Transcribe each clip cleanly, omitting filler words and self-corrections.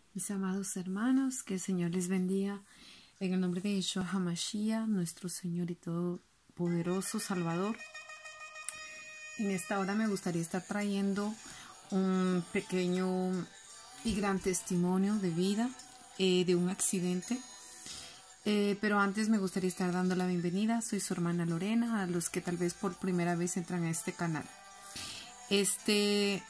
Mis amados hermanos, que el Señor les bendiga en el nombre de Yeshua HaMashiach, nuestro Señor y todopoderoso Salvador. En esta hora me gustaría estar trayendo un pequeño y gran testimonio de vida de un accidente. Pero antes me gustaría estar dando la bienvenida. Soy su hermana Lorena, a los que tal vez por primera vez entran a este canal. Este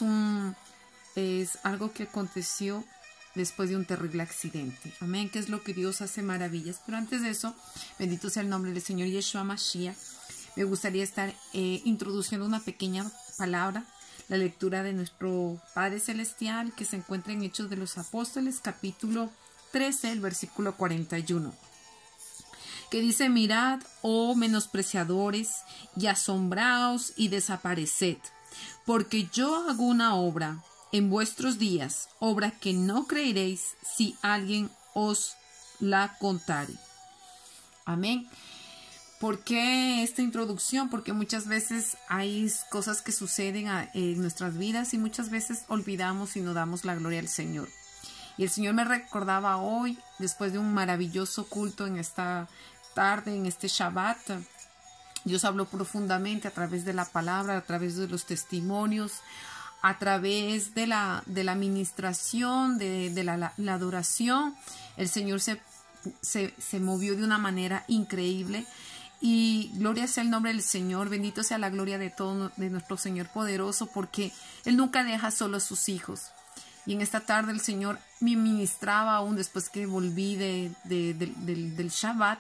es algo que aconteció después de un terrible accidente. Amén, que es lo que Dios hace maravillas. Pero antes de eso, bendito sea el nombre del Señor Yeshua Mashiach. Me gustaría estar introduciendo una pequeña palabra, la lectura de nuestro Padre Celestial, que se encuentra en Hechos de los Apóstoles, capítulo 13, el versículo 41. Que dice: mirad, oh menospreciadores, y asombraos y desapareced, porque yo hago una obra en vuestros días, obra que no creeréis si alguien os la contare. Amén. ¿Por qué esta introducción? Porque muchas veces hay cosas que suceden en nuestras vidas y muchas veces olvidamos y no damos la gloria al Señor. Y el Señor me recordaba hoy, después de un maravilloso culto en esta tarde, en este Shabbat, Dios habló profundamente a través de la palabra, a través de los testimonios, a través de la administración, de la adoración. El Señor se movió de una manera increíble. Y gloria sea el nombre del Señor, bendito sea la gloria de nuestro Señor poderoso, porque Él nunca deja solo a sus hijos. Y en esta tarde el Señor me ministraba aún después que volví del Shabbat.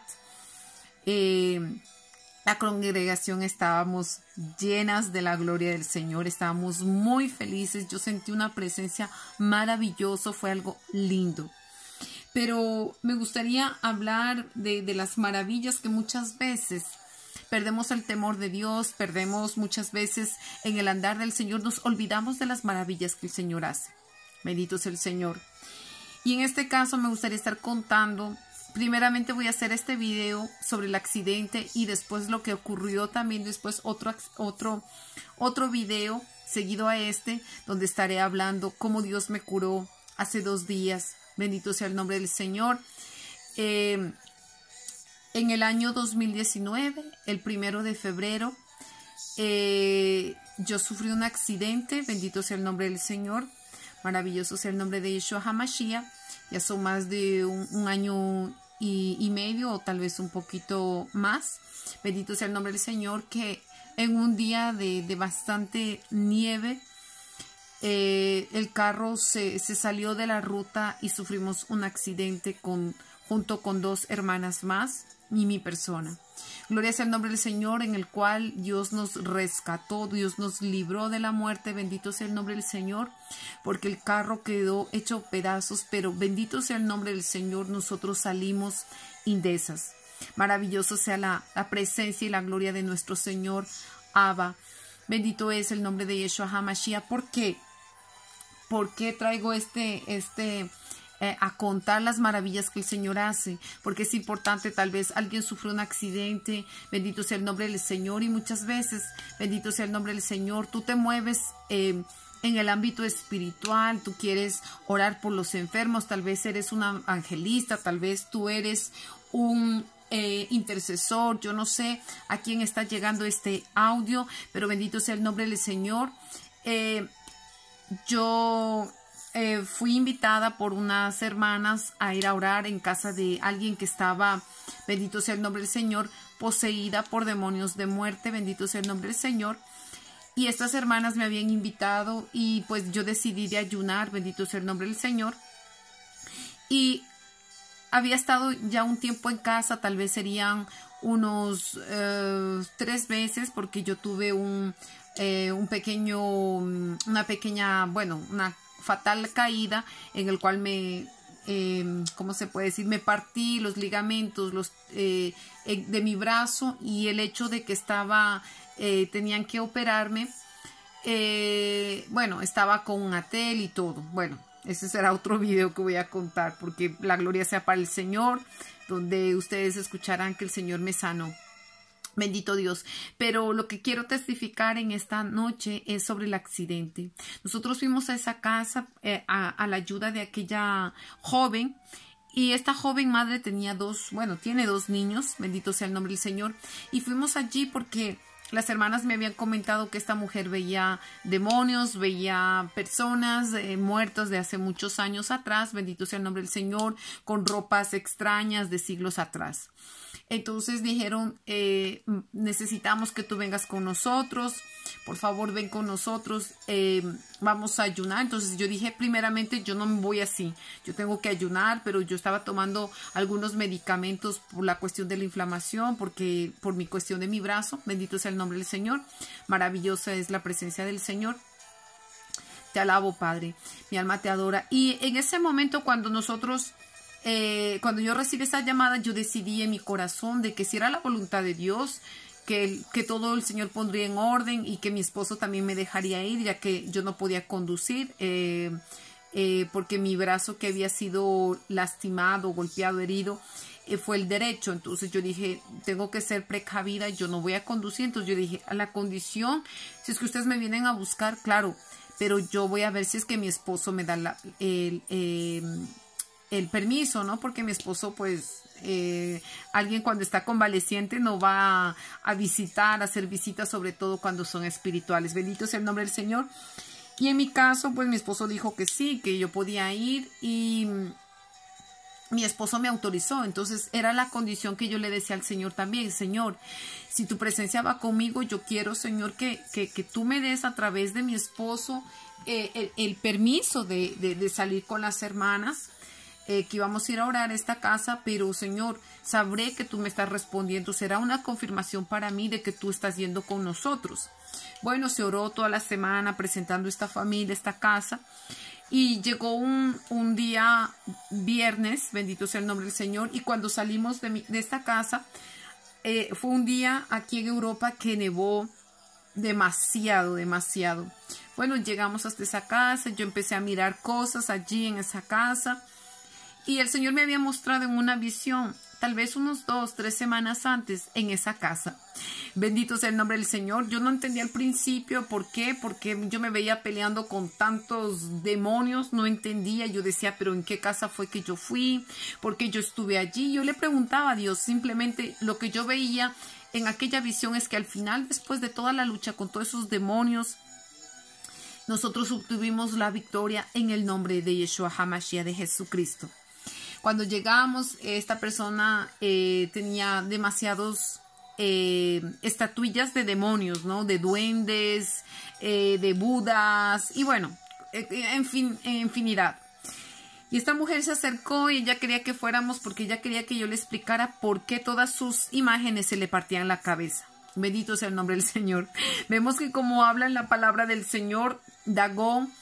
La congregación estábamos llenas de la gloria del Señor, estábamos muy felices, yo sentí una presencia maravillosa, fue algo lindo. Pero me gustaría hablar de las maravillas que muchas veces perdemos el temor de Dios, perdemos muchas veces en el andar del Señor, nos olvidamos de las maravillas que el Señor hace. Bendito sea el Señor. Y en este caso me gustaría estar contando. Primeramente voy a hacer este video sobre el accidente y después lo que ocurrió también después otro video seguido a este, donde estaré hablando cómo Dios me curó hace 2 días. Bendito sea el nombre del Señor. En el año 2019, el 1 de febrero, yo sufrí un accidente. Bendito sea el nombre del Señor. Maravilloso sea el nombre de Yeshua HaMashiach. Ya son más de un año y medio o tal vez un poquito más. Bendito sea el nombre del Señor, que en un día de bastante nieve, el carro se salió de la ruta y sufrimos un accidente junto con 2 hermanas más y mi persona. Gloria sea el nombre del Señor, en el cual Dios nos rescató, Dios nos libró de la muerte. Bendito sea el nombre del Señor, porque el carro quedó hecho pedazos, pero bendito sea el nombre del Señor, nosotros salimos indesas. Maravilloso sea la presencia y la gloria de nuestro Señor Abba. Bendito es el nombre de Yeshua HaMashiach. ¿Por qué? ¿Por qué traigo a contar las maravillas que el Señor hace? Porque es importante, tal vez alguien sufrió un accidente, bendito sea el nombre del Señor, y muchas veces, bendito sea el nombre del Señor, tú te mueves en el ámbito espiritual, tú quieres orar por los enfermos, tal vez eres un evangelista, tal vez tú eres un intercesor, yo no sé a quién está llegando este audio, pero bendito sea el nombre del Señor. Yo fui invitada por unas hermanas a ir a orar en casa de alguien que estaba, bendito sea el nombre del Señor, poseída por demonios de muerte. Bendito sea el nombre del Señor. Y estas hermanas me habían invitado y pues yo decidí de ayunar. Bendito sea el nombre del Señor. Y había estado ya un tiempo en casa, tal vez serían unos 3 meses, porque yo tuve una fatal caída en el cual ¿cómo se puede decir? Me partí los ligamentos de mi brazo, y el hecho de que tenían que operarme, estaba con un atel y todo. Bueno, ese será otro video que voy a contar, porque la gloria sea para el Señor, donde ustedes escucharán que el Señor me sanó. Bendito Dios. Pero lo que quiero testificar en esta noche es sobre el accidente. Nosotros fuimos a esa casa a la ayuda de aquella joven. Y esta joven madre tenía tiene dos niños. Bendito sea el nombre del Señor. Y fuimos allí porque las hermanas me habían comentado que esta mujer veía demonios, veía personas muertas de hace muchos años atrás. Bendito sea el nombre del Señor, con ropas extrañas de siglos atrás. Entonces dijeron, necesitamos que tú vengas con nosotros, por favor ven con nosotros, vamos a ayunar. Entonces yo dije, primeramente yo no me voy así, yo tengo que ayunar, pero yo estaba tomando algunos medicamentos por la cuestión de la inflamación, por mi cuestión de mi brazo. Bendito sea el nombre del Señor, maravillosa es la presencia del Señor. Te alabo, Padre, mi alma te adora. Y en ese momento cuando yo recibí esa llamada, yo decidí en mi corazón de que si era la voluntad de Dios, que todo el Señor pondría en orden y que mi esposo también me dejaría ir, ya que yo no podía conducir, porque mi brazo que había sido lastimado, golpeado, herido, fue el derecho. Entonces yo dije, tengo que ser precavida, yo no voy a conducir. Entonces yo dije, a la condición, si es que ustedes me vienen a buscar, claro, pero yo voy a ver si es que mi esposo me da el permiso, ¿no? Porque mi esposo, pues, alguien cuando está convaleciente no va a visitar, a hacer visitas, sobre todo cuando son espirituales. Bendito sea el nombre del Señor. Y en mi caso, pues, mi esposo dijo que sí, que yo podía ir y mi esposo me autorizó. Entonces, era la condición que yo le decía al Señor también. Señor, si tu presencia va conmigo, yo quiero, Señor, que tú me des a través de mi esposo el permiso de salir con las hermanas, que íbamos a ir a orar a esta casa, pero Señor, sabré que tú me estás respondiendo, será una confirmación para mí de que tú estás yendo con nosotros. Bueno, se oró toda la semana presentando esta familia, esta casa, y llegó un día viernes, bendito sea el nombre del Señor, y cuando salimos de esta casa, fue un día aquí en Europa que nevó demasiado. Bueno, llegamos hasta esa casa, yo empecé a mirar cosas allí en esa casa, y el Señor me había mostrado en una visión, tal vez unos 2-3 semanas antes, en esa casa. Bendito sea el nombre del Señor. Yo no entendía al principio por qué, porque yo me veía peleando con tantos demonios, no entendía. Yo decía, pero ¿en qué casa fue que yo fui? ¿Por qué yo estuve allí? Yo le preguntaba a Dios, simplemente lo que yo veía en aquella visión es que al final, después de toda la lucha con todos esos demonios, nosotros obtuvimos la victoria en el nombre de Yeshua HaMashiach, de Jesucristo. Cuando llegamos, esta persona tenía demasiados estatuillas de demonios, ¿no? De duendes, de budas y bueno, en fin, infinidad. Y esta mujer se acercó y ella quería que fuéramos porque ella quería que yo le explicara por qué todas sus imágenes se le partían la cabeza. Bendito sea el nombre del Señor. Vemos que como habla en la palabra del Señor, Dagón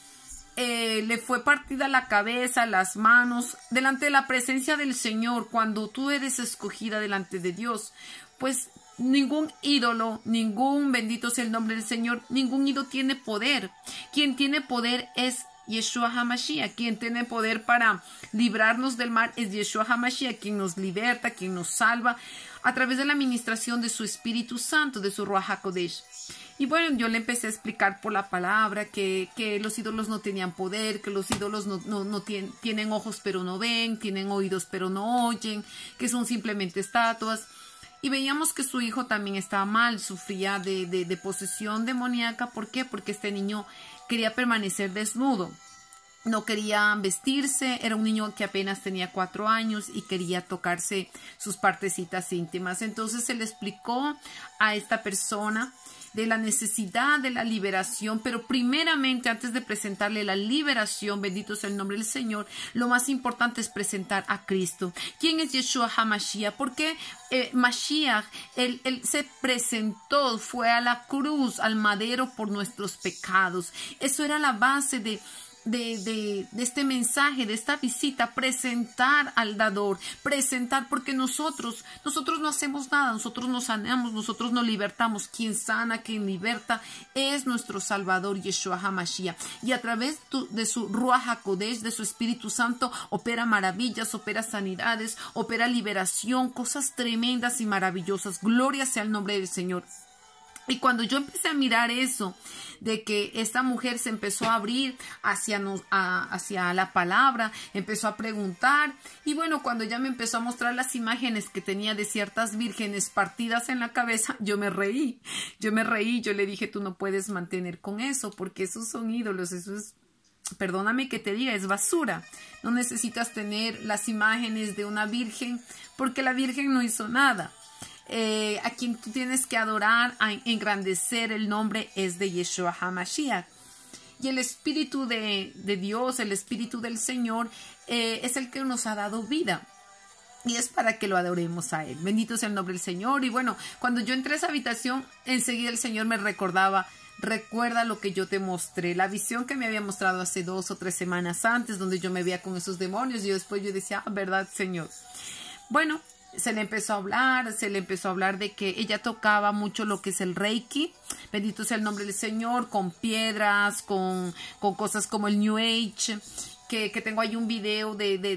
le fue partida la cabeza, las manos, delante de la presencia del Señor. Cuando tú eres escogida delante de Dios, pues ningún ídolo, bendito sea el nombre del Señor, ningún ídolo tiene poder. Quien tiene poder es Yeshua HaMashiach. Quien tiene poder para librarnos del mal es Yeshua HaMashiach, quien nos liberta, quien nos salva a través de la administración de su Espíritu Santo, de su Ruach HaKodesh. Y bueno, yo le empecé a explicar por la palabra que los ídolos no tenían poder, que los ídolos no tienen ojos pero no ven, tienen oídos pero no oyen, que son simplemente estatuas. Y veíamos que su hijo también estaba mal, sufría de posesión demoníaca. ¿Por qué? Porque este niño quería permanecer desnudo. No quería vestirse, era un niño que apenas tenía 4 años y quería tocarse sus partecitas íntimas. Entonces se le explicó a esta persona de la necesidad de la liberación, pero primeramente antes de presentarle la liberación, bendito sea el nombre del Señor, lo más importante es presentar a Cristo. ¿Quién es Yeshua HaMashiach? Porque Mashiach, él se presentó, fue a la cruz, al madero por nuestros pecados. Eso era la base de de este mensaje, de esta visita, presentar al dador, presentar, porque nosotros no hacemos nada, nosotros nos sanamos, nosotros nos libertamos. Quien sana, quien liberta es nuestro Salvador, Yeshua HaMashiach. Y a través de su Ruach HaKodesh, de su Espíritu Santo, opera maravillas, opera sanidades, opera liberación, cosas tremendas y maravillosas. Gloria sea el nombre del Señor. Y cuando yo empecé a mirar eso, de que esta mujer se empezó a abrir hacia la palabra, empezó a preguntar, y bueno, cuando ella me empezó a mostrar las imágenes que tenía de ciertas vírgenes partidas en la cabeza, yo me reí, yo le dije, tú no puedes mantener con eso, porque esos son ídolos, eso es, perdóname que te diga, es basura. No necesitas tener las imágenes de una virgen, porque la virgen no hizo nada. A quien tú tienes que adorar, a engrandecer el nombre es de Yeshua HaMashiach. Y el Espíritu de Dios, el Espíritu del Señor, es el que nos ha dado vida. Y es para que lo adoremos a Él. Bendito sea el nombre del Señor. Y bueno, cuando yo entré a esa habitación, enseguida el Señor me recordaba, recuerda lo que yo te mostré, la visión que me había mostrado hace 2 o 3 semanas antes, donde yo me veía con esos demonios. Y después yo decía, verdad, Señor. Bueno, se le empezó a hablar de que ella tocaba mucho lo que es el Reiki, bendito sea el nombre del Señor, con piedras, con cosas como el New Age, que tengo ahí un video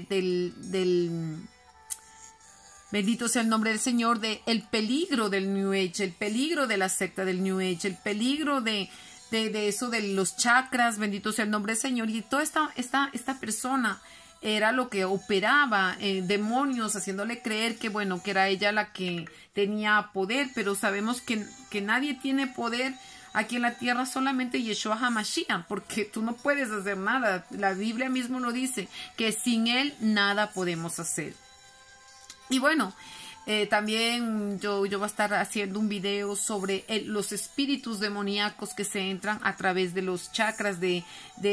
bendito sea el nombre del Señor, de el peligro del New Age, el peligro de la secta del New Age, el peligro de eso de los chakras, bendito sea el nombre del Señor. Y toda esta persona era lo que operaba, demonios, haciéndole creer que, bueno, que era ella la que tenía poder, pero sabemos que nadie tiene poder aquí en la tierra, solamente Yeshua HaMashiach, porque tú no puedes hacer nada. La Biblia mismo lo dice, que sin Él nada podemos hacer. Y bueno, también yo voy a estar haciendo un video sobre los espíritus demoníacos que se entran a través de los chakras de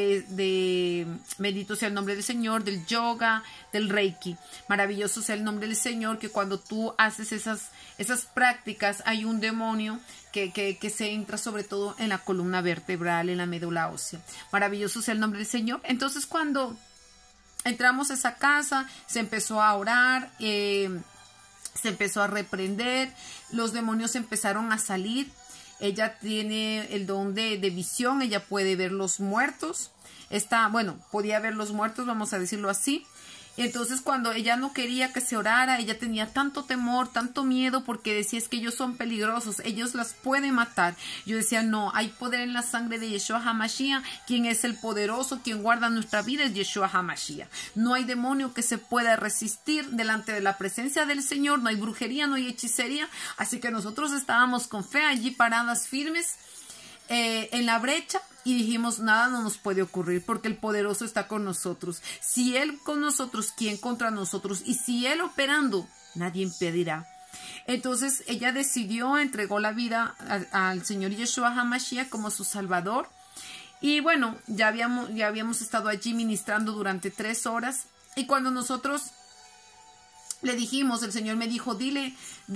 bendito sea el nombre del Señor, del yoga, del Reiki. Maravilloso sea el nombre del Señor, que cuando tú haces esas prácticas hay un demonio que se entra sobre todo en la columna vertebral, en la médula ósea. Maravilloso sea el nombre del Señor. Entonces cuando entramos a esa casa, se empezó a orar, se empezó a reprender, los demonios empezaron a salir. Ella tiene el don de visión, ella puede ver los muertos. Podía ver los muertos, vamos a decirlo así. Entonces cuando ella no quería que se orara, ella tenía tanto temor, tanto miedo, porque decía, es que ellos son peligrosos, ellos las pueden matar. Yo decía, no, hay poder en la sangre de Yeshua HaMashiach, quien es el poderoso, quien guarda nuestra vida es Yeshua HaMashiach. No hay demonio que se pueda resistir delante de la presencia del Señor, no hay brujería, no hay hechicería. Así que nosotros estábamos con fe allí paradas firmes en la brecha, y dijimos, nada no nos puede ocurrir, porque el poderoso está con nosotros. Si Él con nosotros, ¿quién contra nosotros? Y si Él operando, nadie impedirá. Entonces ella decidió, entregó la vida al Señor Yeshua HaMashiach como su Salvador. Y bueno, ya habíamos estado allí ministrando durante 3 horas. Y cuando nosotros le dijimos, el Señor me dijo, dile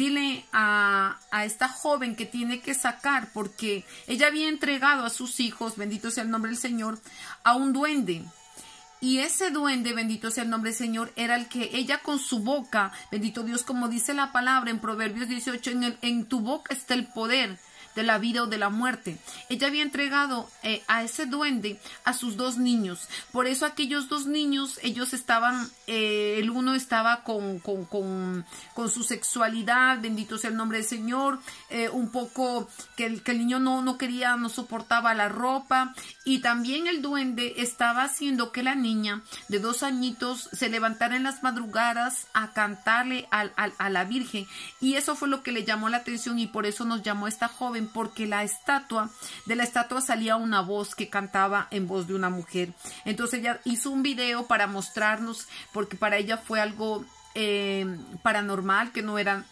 a esta joven que tiene que sacar, porque ella había entregado a sus hijos, bendito sea el nombre del Señor, a un duende. Y ese duende, bendito sea el nombre del Señor, era el que ella con su boca, bendito Dios, como dice la palabra en Proverbios 18, en tu boca está el poder de la vida o de la muerte. Ella había entregado a ese duende a sus 2 niños. Por eso aquellos 2 niños, ellos estaban, el uno estaba con su sexualidad, bendito sea el nombre del Señor, un poco que el niño no quería, no soportaba la ropa, y también el duende estaba haciendo que la niña de 2 añitos se levantara en las madrugadas a cantarle a la Virgen, y eso fue lo que le llamó la atención, y por eso nos llamó esta joven, porque de la estatua salía una voz que cantaba en voz de una mujer. Entonces ella hizo un video para mostrarnos, porque para ella fue algo paranormal, que no era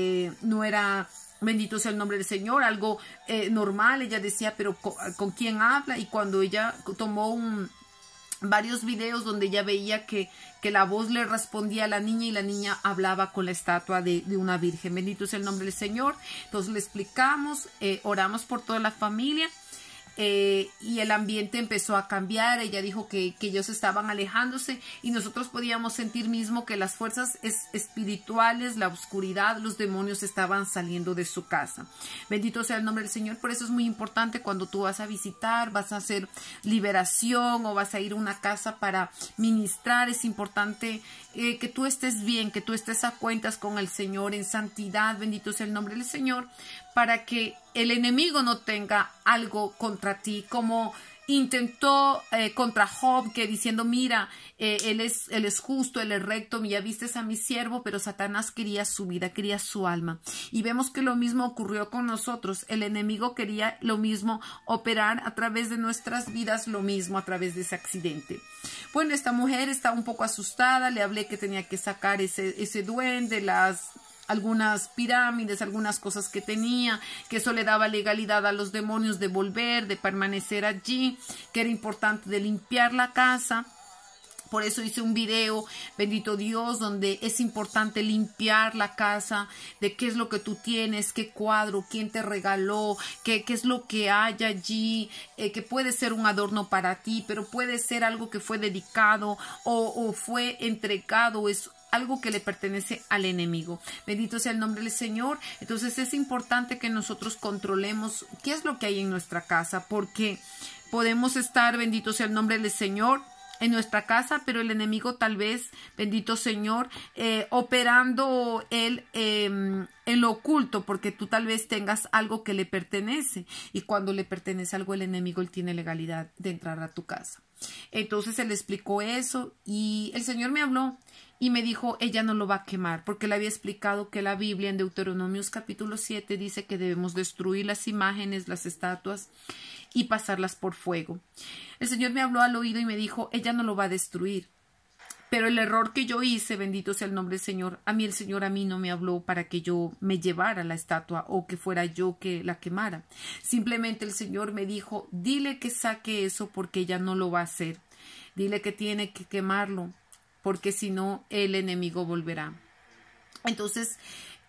bendito sea el nombre del Señor, algo normal. Ella decía, pero ¿con quién habla? Y cuando ella tomó varios videos donde ella veía que la voz le respondía a la niña, y la niña hablaba con la estatua de una virgen. Bendito sea el nombre del Señor. Entonces le explicamos, oramos por toda la familia, y el ambiente empezó a cambiar. Ella dijo que ellos estaban alejándose y nosotros podíamos sentir mismo que las fuerzas espirituales, la oscuridad, los demonios estaban saliendo de su casa. Bendito sea el nombre del Señor. Por eso es muy importante cuando tú vas a visitar, vas a hacer liberación o vas a ir a una casa para ministrar. Es importante que tú estés bien, que tú estés a cuentas con el Señor en santidad. Bendito sea el nombre del Señor, para que el enemigo no tenga algo contra ti, como intentó contra Job, que diciendo, mira, él es justo, él es recto, ya vistes a mi siervo, pero Satanás quería su vida, quería su alma. Y vemos que lo mismo ocurrió con nosotros. El enemigo quería lo mismo, operar a través de nuestras vidas, lo mismo a través de ese accidente. Bueno, esta mujer está un poco asustada, le hablé que tenía que sacar ese duende, algunas pirámides, algunas cosas que tenía, que eso le daba legalidad a los demonios de volver, de permanecer allí, que era importante de limpiar la casa. Por eso hice un video, bendito Dios, donde es importante limpiar la casa, de qué es lo que tú tienes, qué cuadro, quién te regaló, qué es lo que hay allí, que puede ser un adorno para ti, pero puede ser algo que fue dedicado o fue entregado, es algo que le pertenece al enemigo. Bendito sea el nombre del Señor. Entonces es importante que nosotros controlemos qué es lo que hay en nuestra casa, porque podemos estar, bendito sea el nombre del Señor, en nuestra casa, pero el enemigo tal vez, bendito Señor, operando él en lo oculto, porque tú tal vez tengas algo que le pertenece, y cuando le pertenece algo el enemigo, él tiene legalidad de entrar a tu casa. Entonces él explicó eso y el Señor me habló y me dijo, ella no lo va a quemar, porque le había explicado que la Biblia en Deuteronomios capítulo 7 dice que debemos destruir las imágenes, las estatuas y pasarlas por fuego. El Señor me habló al oído y me dijo, ella no lo va a destruir. Pero el error que yo hice, bendito sea el nombre del Señor, el Señor a mí no me habló para que yo me llevara la estatua o que fuera yo que la quemara. Simplemente el Señor me dijo, dile que saque eso porque ella no lo va a hacer. Dile que tiene que quemarlo porque si no el enemigo volverá. Entonces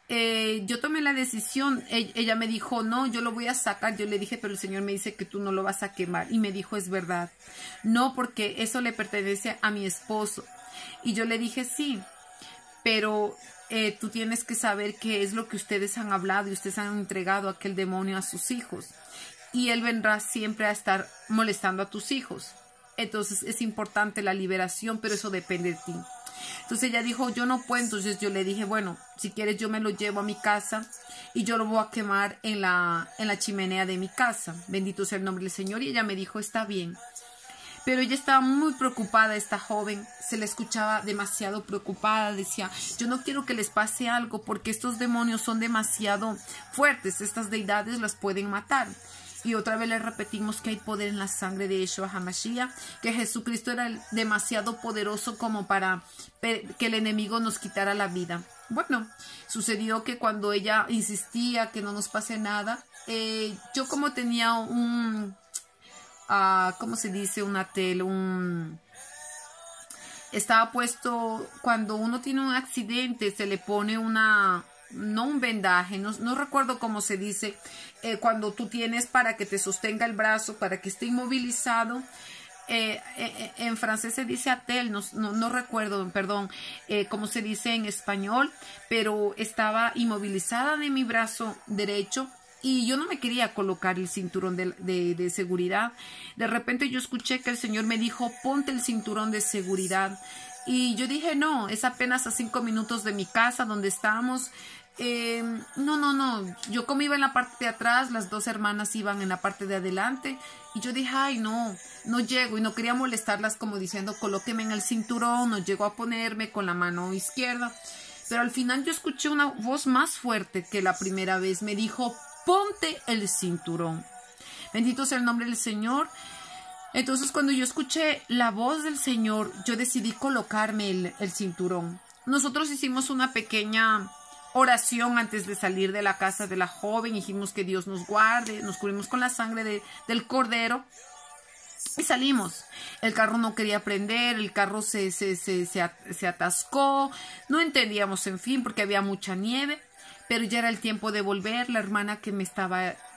yo tomé la decisión. Ella me dijo, no, yo lo voy a sacar. Yo le dije, pero el Señor me dice que tú no lo vas a quemar. Y me dijo, es verdad. No, porque eso le pertenece a mi esposo. Y yo le dije, sí, pero tú tienes que saber qué es lo que ustedes han hablado y ustedes han entregado a aquel demonio a sus hijos. Y él vendrá siempre a estar molestando a tus hijos. Entonces es importante la liberación, pero eso depende de ti. Entonces ella dijo, yo no puedo. Entonces yo le dije, bueno, si quieres yo me lo llevo a mi casa y yo lo voy a quemar en la chimenea de mi casa. Bendito sea el nombre del Señor. Y ella me dijo, está bien. Pero ella estaba muy preocupada, esta joven, se la escuchaba demasiado preocupada, decía, yo no quiero que les pase algo porque estos demonios son demasiado fuertes, estas deidades las pueden matar. Y otra vez le repetimos que hay poder en la sangre de Yeshua HaMashiach, que Jesucristo era demasiado poderoso como para que el enemigo nos quitara la vida. Bueno, sucedió que cuando ella insistía que no nos pase nada, yo como tenía ¿cómo se dice? Una tela, estaba puesto, cuando uno tiene un accidente, se le pone no un vendaje, no recuerdo cómo se dice, cuando tú tienes para que te sostenga el brazo, para que esté inmovilizado. En francés se dice atel, no recuerdo, perdón, cómo se dice en español, pero estaba inmovilizada de mi brazo derecho. Y yo no me quería colocar el cinturón de seguridad. De repente yo escuché que el Señor me dijo, ponte el cinturón de seguridad. Y yo dije, no, es apenas a 5 minutos de mi casa donde estamos. No. Yo como iba en la parte de atrás, las dos hermanas iban en la parte de adelante. Y yo dije, ay, no llego. Y no quería molestarlas como diciendo, colóqueme en el cinturón. No llego a ponerme con la mano izquierda. Pero al final yo escuché una voz más fuerte que la primera vez. Me dijo, ponte el cinturón. Bendito sea el nombre del Señor. Entonces cuando yo escuché la voz del Señor, yo decidí colocarme el cinturón. Nosotros hicimos una pequeña oración antes de salir de la casa de la joven. Dijimos que Dios nos guarde, nos cubrimos con la sangre del cordero y salimos. El carro no quería prender, el carro se atascó, no entendíamos, en fin, porque había mucha nieve. Pero ya era el tiempo de volver. La hermana que me estaba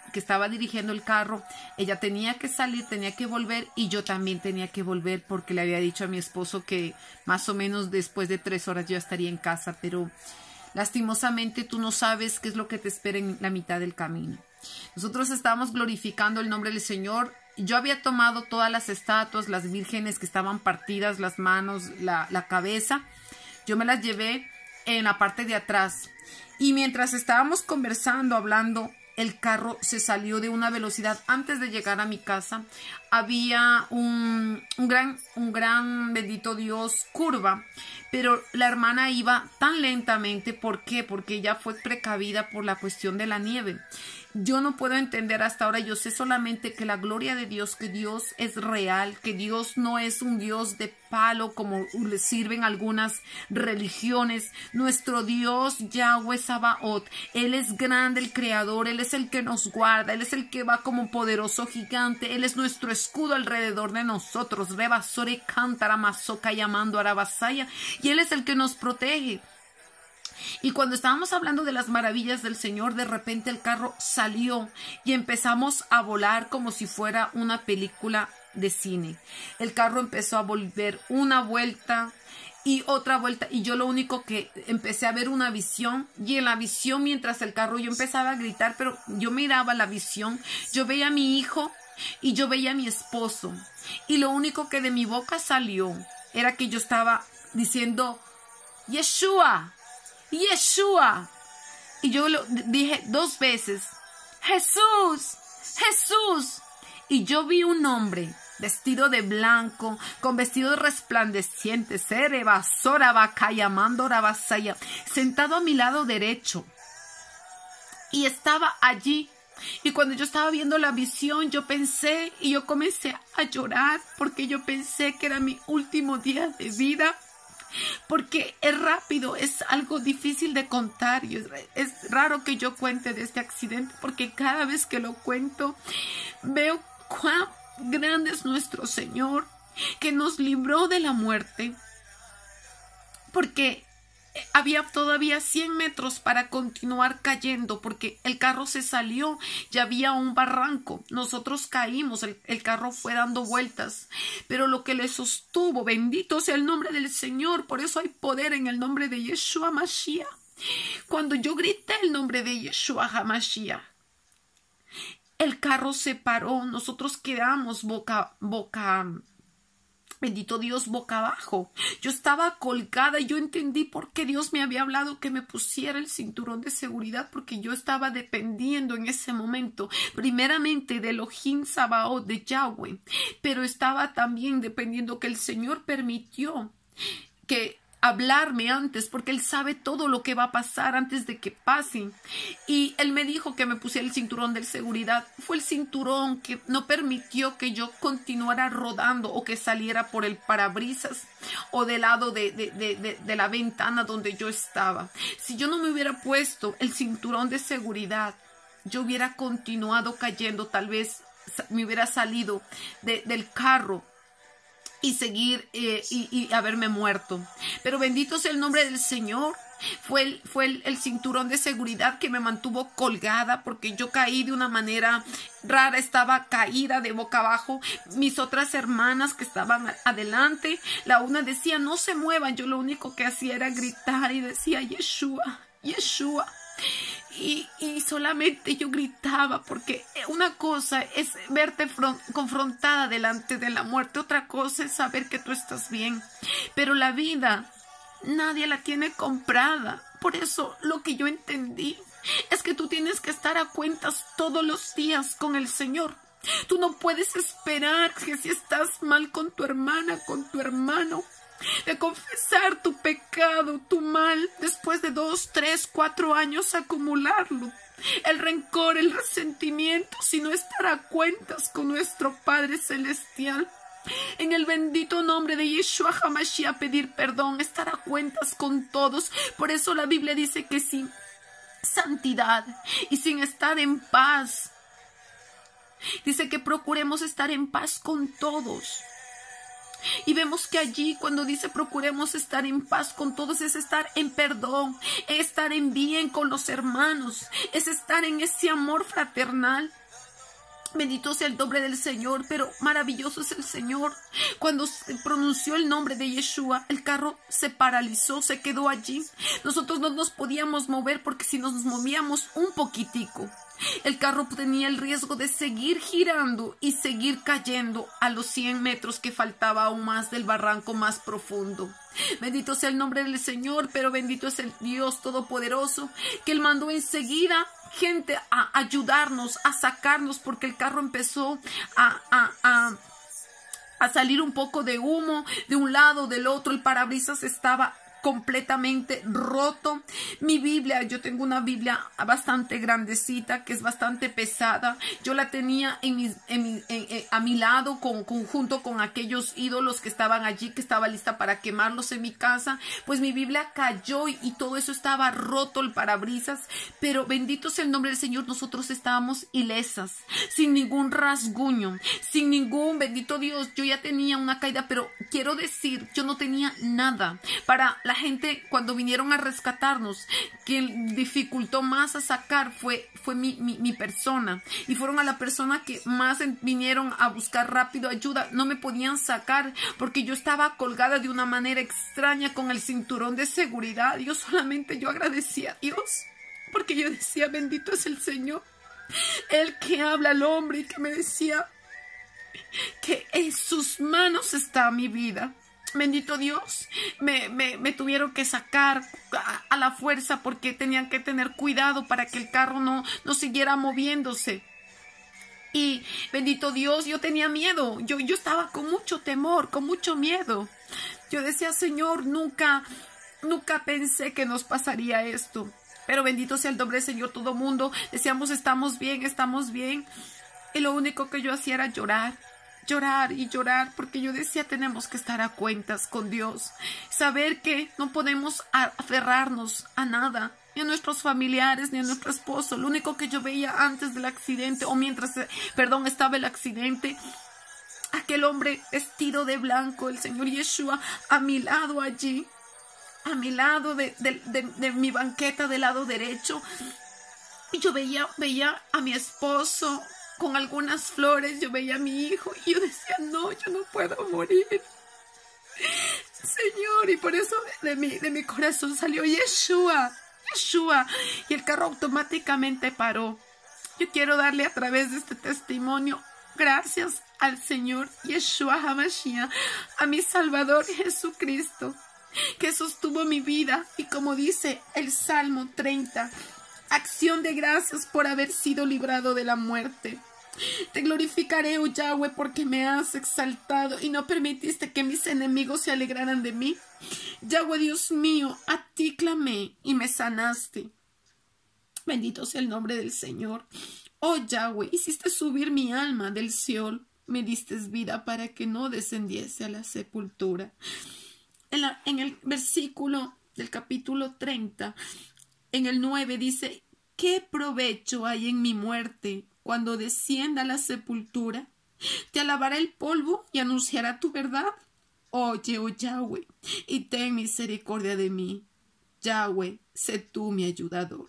que estaba dirigiendo el carro, ella tenía que salir, tenía que volver y yo también tenía que volver porque le había dicho a mi esposo que más o menos después de 3 horas yo estaría en casa, pero lastimosamente tú no sabes qué es lo que te espera en la mitad del camino. Nosotros estábamos glorificando el nombre del Señor. Yo había tomado todas las estatuas, las vírgenes que estaban partidas, las manos, la cabeza. Yo me las llevé en la parte de atrás. Y mientras estábamos conversando, hablando, el carro se salió de una velocidad. Antes de llegar a mi casa, había un gran, bendito Dios, curva. Pero la hermana iba tan lentamente. ¿Por qué? Porque ella fue precavida por la cuestión de la nieve. Yo no puedo entender hasta ahora, yo sé solamente que la gloria de Dios, que Dios es real, que Dios no es un Dios de palo como le sirven algunas religiones. Nuestro Dios Yahweh Sabaoth, Él es grande, el creador, Él es el que nos guarda, Él es el que va como un poderoso gigante, Él es nuestro escudo alrededor de nosotros, Rebasore Cántara Mazoca llamando Arabasaya, y Él es el que nos protege. Y cuando estábamos hablando de las maravillas del Señor, de repente el carro salió y empezamos a volar como si fuera una película de cine. El carro empezó a volver una vuelta y otra vuelta y yo lo único que empecé a ver una visión, y en la visión, mientras el carro, yo empezaba a gritar, pero yo miraba la visión, yo veía a mi hijo y yo veía a mi esposo, y lo único que de mi boca salió era que yo estaba diciendo Yeshua, Yeshua, y yo lo dije 2 veces, Jesús, Jesús, y yo vi un hombre vestido de blanco, con vestidos resplandecientes, sentado a mi lado derecho, y estaba allí. Y cuando yo estaba viendo la visión, yo pensé y yo comencé a llorar, porque yo pensé que era mi último día de vida. Porque es rápido, es algo difícil de contar y es raro que yo cuente de este accidente, porque cada vez que lo cuento veo cuán grande es nuestro Señor, que nos libró de la muerte, porque había todavía 100 metros para continuar cayendo, porque el carro se salió y había un barranco. Nosotros caímos, el carro fue dando vueltas, pero lo que le sostuvo, bendito sea el nombre del Señor, por eso hay poder en el nombre de Yeshua HaMashiach. Cuando yo grité el nombre de Yeshua HaMashiach, el carro se paró, nosotros quedamos bendito Dios, boca abajo. Yo estaba colgada y yo entendí por qué Dios me había hablado que me pusiera el cinturón de seguridad, porque yo estaba dependiendo en ese momento, primeramente de Elohim Sabaoth, de Yahweh, pero estaba también dependiendo que el Señor permitió que hablarme antes, porque Él sabe todo lo que va a pasar antes de que pase. Y Él me dijo que me pusiera el cinturón de seguridad. Fue el cinturón que no permitió que yo continuara rodando o que saliera por el parabrisas o del lado de la ventana donde yo estaba. Si yo no me hubiera puesto el cinturón de seguridad, yo hubiera continuado cayendo, tal vez me hubiera salido del carro y seguir y haberme muerto. Pero bendito sea el nombre del Señor. Fue el cinturón de seguridad que me mantuvo colgada, porque yo caí de una manera rara, estaba caída de boca abajo. Mis otras hermanas que estaban adelante, la una decía no se muevan, yo lo único que hacía era gritar y decía Yeshua, Yeshua. Y solamente yo gritaba, porque una cosa es verte confrontada delante de la muerte, otra cosa es saber que tú estás bien, pero la vida nadie la tiene comprada. Por eso lo que yo entendí es que tú tienes que estar a cuentas todos los días con el Señor. Tú no puedes esperar que si estás mal con tu hermana, con tu hermano, de confesar tu pecado, tu mal, después de 2, 3, 4 años acumularlo, el rencor, el resentimiento, sino estar a cuentas con nuestro Padre Celestial. En el bendito nombre de Yeshua HaMashiach, pedir perdón, estar a cuentas con todos. Por eso la Biblia dice que sin santidad y sin estar en paz, dice que procuremos estar en paz con todos. Y vemos que allí cuando dice procuremos estar en paz con todos, es estar en perdón, es estar en bien con los hermanos, es estar en ese amor fraternal. Bendito sea el nombre del Señor, pero maravilloso es el Señor. Cuando se pronunció el nombre de Yeshua, el carro se paralizó, se quedó allí. Nosotros no nos podíamos mover porque si nos movíamos un poquitico, el carro tenía el riesgo de seguir girando y seguir cayendo a los 100 metros que faltaba aún más del barranco más profundo. Bendito sea el nombre del Señor, pero bendito es el Dios Todopoderoso, que Él mandó enseguida gente a ayudarnos, a sacarnos, porque el carro empezó a salir un poco de humo de un lado, del otro. El parabrisas estaba completamente roto. Mi Biblia, yo tengo una Biblia bastante grandecita, que es bastante pesada. Yo la tenía a mi lado junto con aquellos ídolos que estaban allí, que estaba lista para quemarlos en mi casa. Pues mi Biblia cayó y todo eso estaba roto, el parabrisas. Pero bendito sea el nombre del Señor, nosotros estábamos ilesas, sin ningún rasguño, sin ningún, bendito Dios, yo ya tenía una caída, pero quiero decir, yo no tenía nada. Para la gente, cuando vinieron a rescatarnos, quien dificultó más a sacar fue mi persona, y fueron a la persona que más vinieron a buscar rápido ayuda. No me podían sacar porque yo estaba colgada de una manera extraña con el cinturón de seguridad. Yo agradecía a Dios, porque yo decía, bendito es el Señor, el que habla al hombre, y que me decía que en sus manos está mi vida. Bendito Dios, me tuvieron que sacar a la fuerza porque tenían que tener cuidado para que el carro no siguiera moviéndose. Y bendito Dios, yo tenía miedo, yo estaba con mucho temor, con mucho miedo. Yo decía, Señor, nunca pensé que nos pasaría esto. Pero bendito sea el nombre del Señor. Todo mundo decíamos, estamos bien, estamos bien. Y lo único que yo hacía era llorar y llorar, porque yo decía, tenemos que estar a cuentas con Dios, saber que no podemos aferrarnos a nada, ni a nuestros familiares, ni a nuestro esposo. Lo único que yo veía antes del accidente, o mientras, estaba el accidente, aquel hombre vestido de blanco, el Señor Yeshua, a mi lado allí, a mi lado de mi banqueta del lado derecho, y yo veía a mi esposo con algunas flores, yo veía a mi hijo y yo decía, no, yo no puedo morir, Señor. Y por eso de mi corazón salió Yeshua, y el carro automáticamente paró. Yo quiero darle a través de este testimonio gracias al Señor Yeshua HaMashiach, a mi Salvador Jesucristo, que sostuvo mi vida. Y como dice el Salmo 30, acción de gracias por haber sido librado de la muerte. Te glorificaré, oh Yahweh, porque me has exaltado y no permitiste que mis enemigos se alegraran de mí. Yahweh, Dios mío, a ti clamé y me sanaste. Bendito sea el nombre del Señor. Oh Yahweh, hiciste subir mi alma del Seol, me diste vida para que no descendiese a la sepultura. En el versículo del capítulo 30, en el 9 dice, ¿qué provecho hay en mi muerte cuando descienda a la sepultura? Te alabará el polvo y anunciará tu verdad. Oye, oh Yahweh, y ten misericordia de mí. Yahweh, sé tú mi ayudador.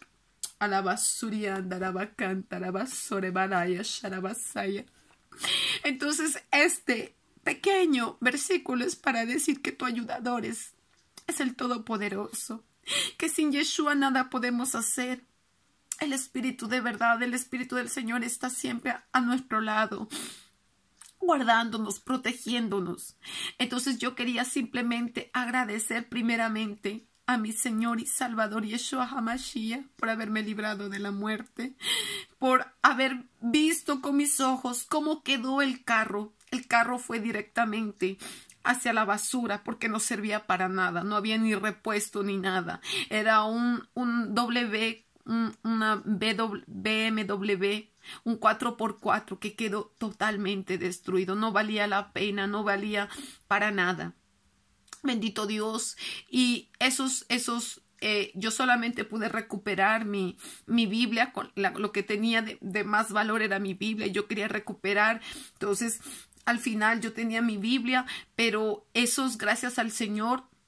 Entonces, este pequeño versículo es para decir que tu ayudador es el Todopoderoso, que sin Yeshua nada podemos hacer. El Espíritu de verdad, el Espíritu del Señor está siempre a nuestro lado, guardándonos, protegiéndonos. Entonces yo quería simplemente agradecer primeramente a mi Señor y Salvador Yeshua HaMashiach por haberme librado de la muerte, por haber visto con mis ojos cómo quedó el carro. El carro fue directamente hacia la basura porque no servía para nada, no había ni repuesto ni nada. Era una BMW, un 4x4 que quedó totalmente destruido. No valía la pena, no valía para nada. Bendito Dios. Y yo solamente pude recuperar mi Biblia. Lo que tenía de más valor era mi Biblia. Yo quería recuperar. Entonces, al final yo tenía mi Biblia, pero gracias al Señor,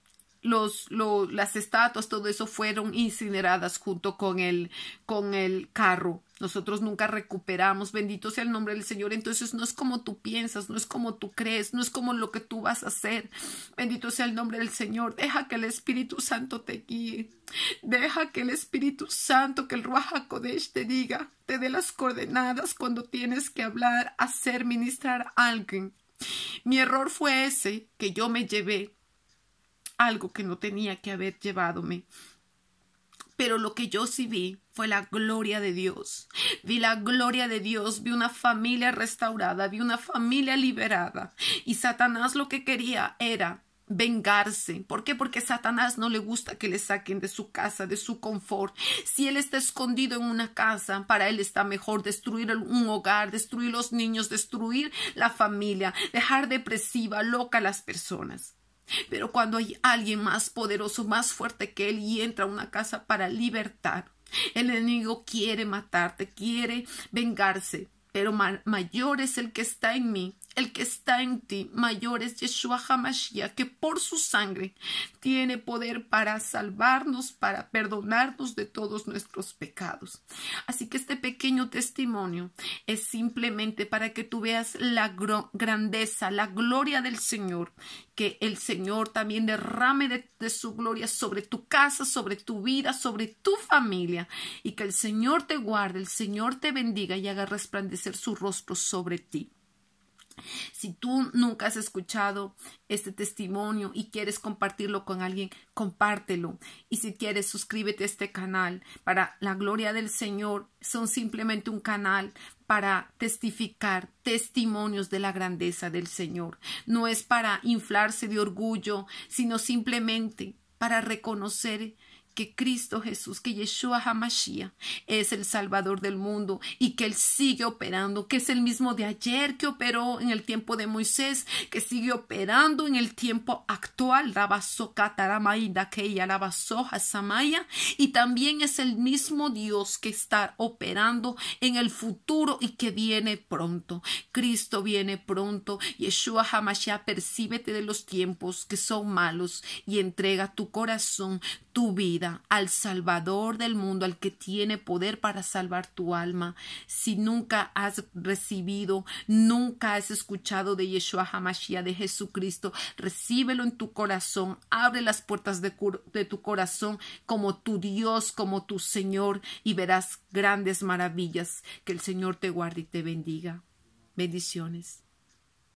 las estatuas, todo eso fueron incineradas junto con el carro. Nosotros nunca recuperamos, bendito sea el nombre del Señor. Entonces no es como tú piensas, no es como tú crees, no es como lo que tú vas a hacer. Bendito sea el nombre del Señor. Deja que el Espíritu Santo te guíe. Deja que el Espíritu Santo, que el Ruach HaKodesh te diga, te dé las coordenadas cuando tienes que hablar, hacer, ministrar a alguien. Mi error fue ese, que yo me llevé algo que no tenía que haber llevadome. Pero lo que yo sí vi fue la gloria de Dios. Vi la gloria de Dios, vi una familia restaurada, vi una familia liberada. Y Satanás lo que quería era vengarse. ¿Por qué? Porque a Satanás no le gusta que le saquen de su casa, de su confort. Si él está escondido en una casa, para él está mejor destruir un hogar, destruir los niños, destruir la familia, dejar depresiva, loca a las personas. Pero cuando hay alguien más poderoso, más fuerte que él y entra a una casa para libertar, el enemigo quiere matarte, quiere vengarse. Pero mayor es el que está en mí, el que está en ti. Mayor es Yeshua HaMashiach, que por su sangre tiene poder para salvarnos, para perdonarnos de todos nuestros pecados. Así que este pequeño testimonio es simplemente para que tú veas la grandeza, la gloria del Señor. Que el Señor también derrame de su gloria sobre tu casa, sobre tu vida, sobre tu familia. Y que el Señor te guarde, el Señor te bendiga y haga resplandecer su rostro sobre ti. Si tú nunca has escuchado este testimonio y quieres compartirlo con alguien, compártelo. Y si quieres, suscríbete a este canal. Para la gloria del Señor, son simplemente un canal para testificar testimonios de la grandeza del Señor. No es para inflarse de orgullo, sino simplemente para reconocer que Cristo Jesús, que Yeshua HaMashiach es el Salvador del mundo y que Él sigue operando, que es el mismo de ayer que operó en el tiempo de Moisés, que sigue operando en el tiempo actual, y también es el mismo Dios que está operando en el futuro y que viene pronto. Cristo viene pronto. Yeshua HaMashiach, percíbete de los tiempos que son malos y entrega tu corazón, tu vida al Salvador del mundo, al que tiene poder para salvar tu alma. Si nunca has recibido, nunca has escuchado de Yeshua HaMashiach, de Jesucristo, recíbelo en tu corazón, abre las puertas de tu corazón como tu Dios, como tu Señor, y verás grandes maravillas. Que el Señor te guarde y te bendiga. Bendiciones.